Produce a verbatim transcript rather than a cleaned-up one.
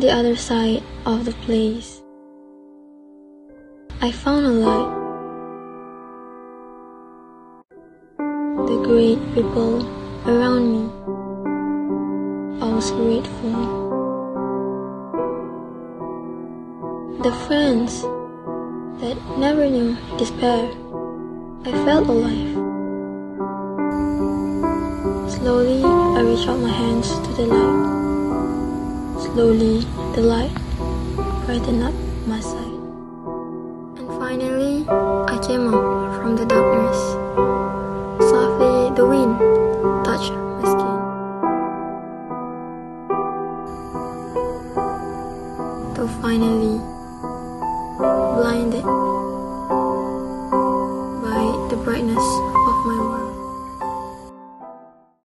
the other side of the place, I found a light. The great people around me. I was grateful. The friends that never knew despair. I felt alive. Slowly, I reached out my hands to the light. Slowly, the light brightened up my sight. And finally, I came out from the darkness. Softly, the wind touched my skin. Till finally, blinded